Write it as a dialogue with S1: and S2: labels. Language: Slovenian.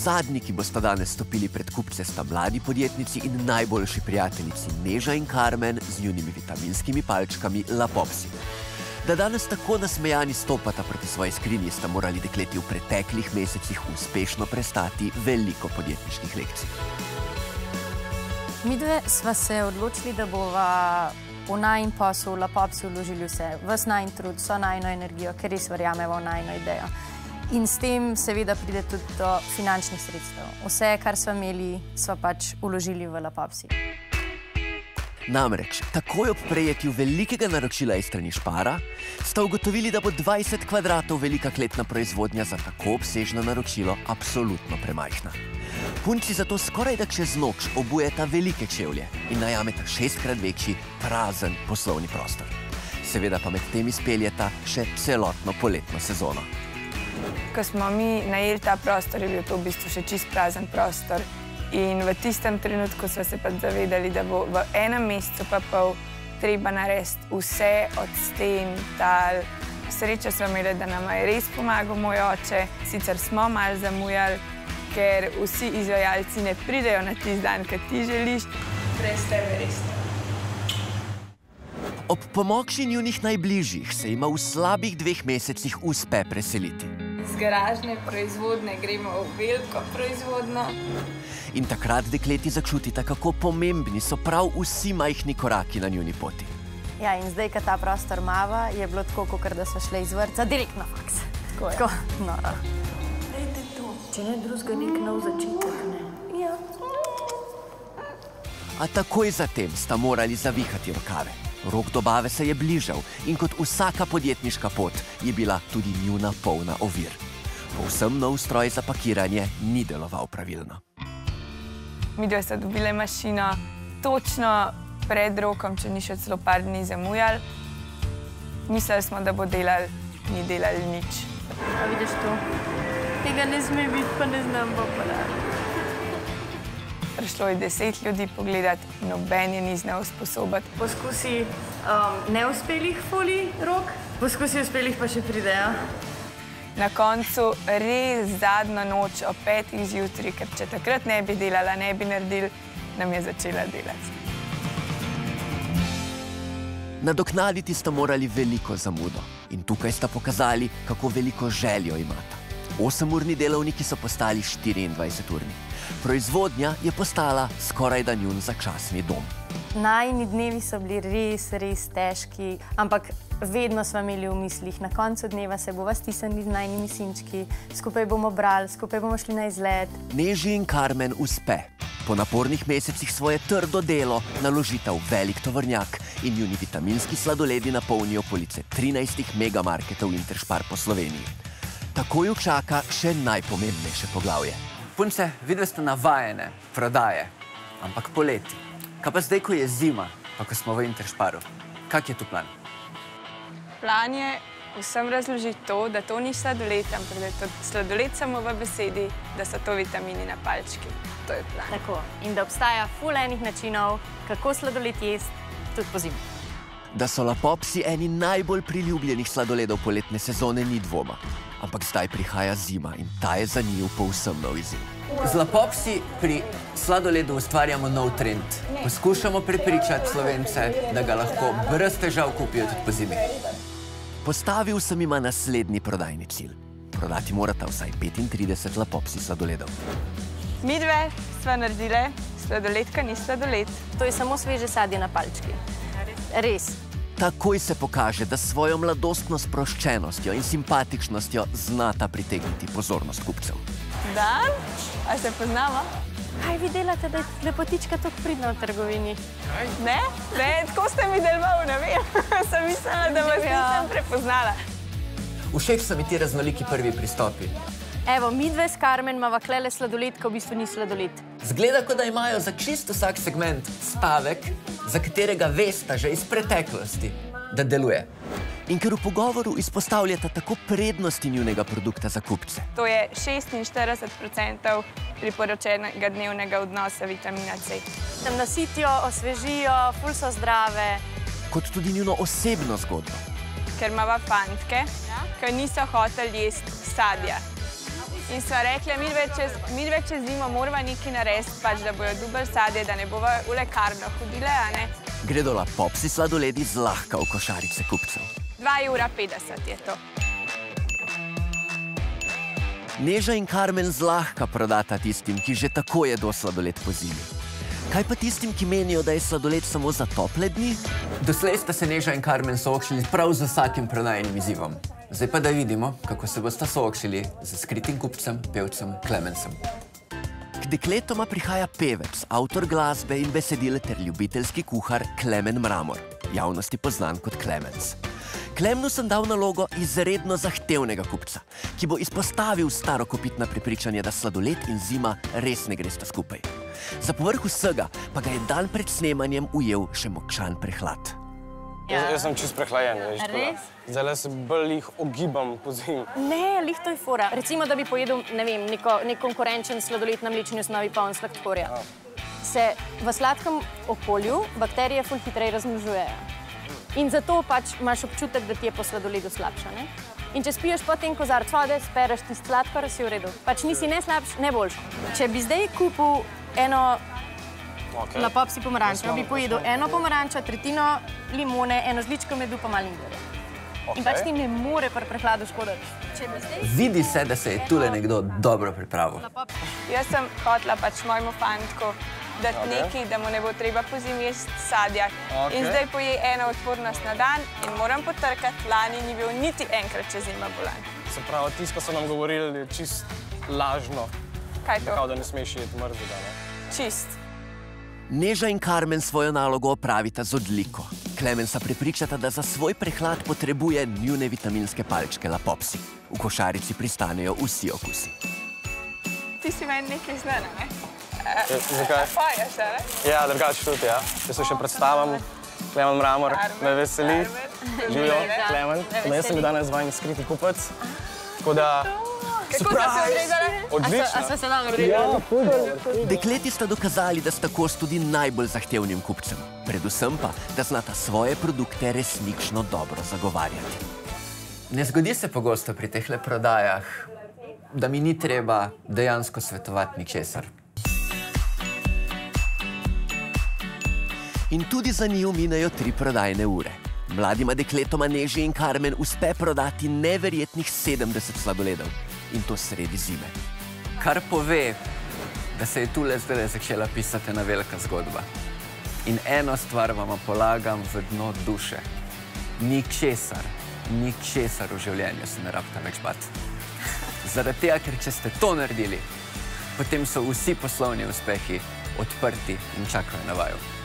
S1: Zadnji, ki bosta danes stopili pred kupce, sta mladi podjetnici in najboljši prijateljici Neža in Karmen z njunimi vitaminskimi palčkami La Popsi. Da danes tako nasmejani stopata proti svoji skrinji, sta morali dekleti v preteklih mesecih uspešno prestati veliko podjetniških lekcij.
S2: Midve sva se odločili, da bova v najin posel La Popsi vložili vse, ves najin trud, vso najino energijo, ker res verjamemo v najino idejo. In s tem seveda pride tudi do finančnih sredstev. Vse, kar sva imeli, sva pač vložili v La Popsi.
S1: Namreč, takoj ob prejetju velikega naročila iz strani Spara, sta ugotovili, da bo 20 kvadratov velika kletna proizvodnja za tako obsežno naročilo absolutno premajhna. Punci zato skoraj da čez noč obujeta velike čevlje in najameta 6-krat večji prazen poslovni prostor. Seveda pa med tem izpeljeta še celotno poletno sezono.
S3: Ko smo mi najeli ta prostor, je bil to v bistvu še čist prazen prostor. In v tistem trenutku smo se pa zavedali, da bo v enem mesecu pa pol treba narediti vse od sten, tal. Srečo smo imeli, da nam je res pomagal moj oče. Sicer smo malo zamujali, ker vsi izvajalci ne pridejo na tisti dan, ki ti želiš. Brez tebe res ne.
S1: Ob pomoči njunih najbližjih se ima v slabih 2 mesecih uspe preseliti.
S3: Z garažne proizvodne gremo v veliko proizvodno.
S1: In takrat dekleti začutita, kako pomembni so prav vsi majhni koraki na njuni poti.
S2: Ja, in zdaj, ko ta prostor mava, je bilo tako, kot da sva šli iz vrtca direkt na faks. Tako, noro. Dajte to. Če ne drugega, nek nov začetek, ne? Ja.
S1: A takoj zatem sta morali zavihati rokave. Rok dobave se je bližal in kot vsaka podjetniška pot je bila tudi njuna polna ovir. Povsem nov stroj za pakiranje ni deloval pravilno.
S3: Midve sta dobile mašino točno pred rokom, če ni še celo par dni zamujali. Mislili smo, da bo delali, ni delali nič.
S2: A vidiš to? Tega ne sme biti, pa ne znam bo parati.
S3: Prišlo je 10 ljudi pogledati, noben je ni znal usposobiti.
S2: Poskusi neuspelih folij rok, poskusi uspelih pa še pridejo.
S3: Na koncu res zadnjo noč ob 5 zjutraj, ker če takrat ne bi delala, ne bi naredili, nam je začela delati.
S1: Nadoknaditi sta morali veliko zamudo in tukaj sta pokazali, kako veliko željo imata. 8-urni delovniki so postali 24-urni. Proizvodnja je postala skorajda njun začasni dom.
S2: Najini dnevi so bili res, res težki, ampak vedno smo imeli v mislih, na koncu dneva se bova stisnili z najinimi sinčki, skupaj bomo brali, skupaj bomo šli na izlet.
S1: Neži in Karmen uspe. Po napornih mesecih svoje trdo delo naložita v velik tovornjak in njuni vitaminski sladoledi napolnijo police 13 megamarketov Interspar po Sloveniji. Takoj ju čaka še najpomembnejše poglavje.
S4: Punce, vidve ste navajene prodaje, ampak poleti. Kaj pa zdaj, ko je zima, pa ko smo v Intersparu? Kak je tu plan?
S3: Plan je vsem razložiti to, da to ni sladoled, ampak da je to sladoled samo v besedi, da so to vitamini na palčki. To je plan.
S2: Tako. In da obstaja ful enih načinov, kako sladoled jesti, tudi po zimi.
S1: Da so La Popsi eni najbolj priljubljenih sladoledov poletne sezone, ni dvoma. Ampak zdaj prihaja zima in ta je za njiju povsem nov izziv.
S4: Z La Popsi pri sladoledu ustvarjamo nov trend. Poskušamo prepričati Slovence, da ga lahko brez težav kupijo tudi po zimi.
S1: Postavil sem ima naslednji prodajni cilj. Prodati morata vsaj 35 La Popsi sladoledov.
S3: Midve sva naredile, sladoledka ni sladoled.
S2: To je samo sveže sadje na palčki. Res.
S1: Takoj se pokaže, da svojo mladostno sproščenostjo in simpatičnostjo znata pritegniti pozornost kupcev.
S3: Dan? A se poznamo?
S2: Kaj vi delate, da je lepotička tako pridna v trgovini?
S3: Ne? Ne, tako ste mi deloval, ne vem. Sem mislila, da vas nisem prepoznala.
S4: Všeč so mi ti raznoliki prvi pristopi.
S2: Evo, midve s Karmen imava klele sladoled, ko v bistvu ni sladoled.
S4: Zgleda, kot da imajo za čisto vsak segment stavek, za katerega vesta že iz preteklosti, da deluje.
S1: In ker v pogovoru izpostavljata tako prednosti njunega produkta za kupce.
S3: To je 46% priporočenega dnevnega odnosa vitamina C.
S2: Tam nasitijo, osvežijo, ful so zdrave.
S1: Kot tudi njuno osebno zgodbo.
S3: Ker imava fantke, ki niso hoteli jesti sadja. In sva rekla, midve čez zimo morava nekaj narediti, pač, da bojo dobili sadje, da ne bova v lekarno hodile, a ne?
S1: Gredo La Popsi sladoledi zlahka v košarice kupcev.
S3: 2,50 € je to.
S1: Neža in Karmen zlahka prodata tistim, ki že tako jedo sladoled po zimi. Kaj pa tistim, ki menijo, da je sladoled samo za tople dni?
S4: Doslej sta se Neža in Karmen soočili prav z vsakim prodajnim izzivom. Zdaj pa da vidimo, kako se bosta soočili z skritim kupcem, pevcem Klemensom.
S1: K dekletoma prihaja pevec, avtor glasbe in besedile ter ljubiteljski kuhar Klemen Mramor, javnosti poznan kot Klemens. Klemnu sem dal nalogo izredno zahtevnega kupca, ki bo izpostavil starokopitna prepričanja, da sladoled in zima res ne gresta skupaj. Za povrh vsega pa ga je dan pred snemanjem ujel še močan prehlad.
S5: Jaz sem čist prehlajen, veš.
S2: Res?
S5: Zdaj se bolj jih ogibam po zimi.
S2: Ne, lih to je fora. Recimo, da bi pojedel, ne vem, nek konkurenčen sladoled na mlečni osnovi poln sladkorja. Se v sladkem okolju bakterije ful hitreje razmnožujejo. In zato pač imaš občutek, da ti je po sladoledu slabša, ne? In če spiješ potem kozarec vode, spereš tisti sladkor, si v redu. Pač nisi ne slabš, ne boljši. Če bi zdaj kupil eno La Popsi pomarančo, bi pojedel eno pomarančo, tretjino limone, eno žličko medu pa malo ingverja. In pač ti ne more pri prehladu škoditi.
S4: Vidi se, da se je tule nekdo dobro pripravil.
S3: Jaz sem hotela pač mojemu fantku dati nekaj, da mu ne bo treba po zimi jesti sadja. In zdaj poje eno odpornost na dan in moram potrkati, lani ni bil niti enkrat čez zima bolan.
S5: Se pravi, tisto, ko so nam govorili, je čist lažno.
S3: Kaj to?
S5: Kao, da ne smeš jeti mrzega, ne?
S3: Čist.
S1: Neža in Karmen svojo nalogo opravita z odliko. Klemensa prepričata, da za svoj prehlad potrebuje njune vitaminske palčke La Popsi. V košarici pristanejo vsi okusi.
S3: Ti si meni nekaj znana, ne?
S5: Zakaj?
S3: Fajaš, ne?
S5: Ja, drugače tudi, ja. Jaz se še predstavim, Klemen Mramor, me veseli. Živijo, Klemen. Jaz sem bil danes vajen skriti kupec. Tako da...
S3: Kako so se odrezali?
S5: Odlično.
S2: A so se nam odrezali?
S1: Dekleti sta dokazali, da sta kos tudi najbolj zahtevnim kupcem. Predvsem pa, da znata svoje produkte resnično dobro zagovarjati.
S4: Ne zgodi se pogosto pri tehle prodajah, da mi ni treba dejansko svetovati ničesar.
S1: In tudi za njiju minejo 3 prodajne ure. Mladima dekletoma Neži in Karmen uspe prodati neverjetnih 70 sladoledov. In to sredi zime.
S4: Kar pove, da se je tule zdaj začela pisati ena velika zgodba. In eno stvar vama polagam v dno duše. Ničesar v življenju se ne rabite več bati. Zaradi tega, ker če ste to naredili, potem so vsi poslovni uspehi odprti in čakajo na vaju.